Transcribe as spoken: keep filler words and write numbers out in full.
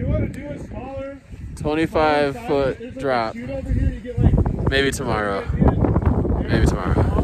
you want to do a smaller, twenty-five foot drop. Maybe tomorrow. Maybe tomorrow.